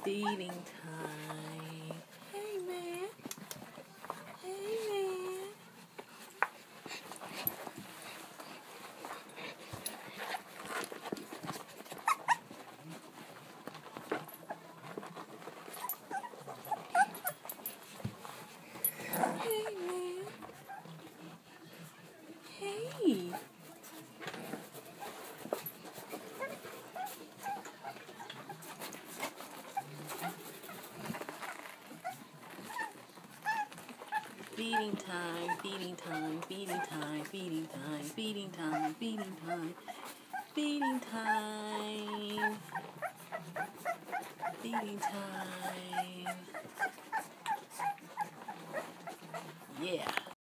Feeding time. Hey, man. Hey, man. Hey, man. Hey. Feeding time, feeding time, feeding time, feeding time, feeding time, feeding time, feeding time, feeding time. Yeah.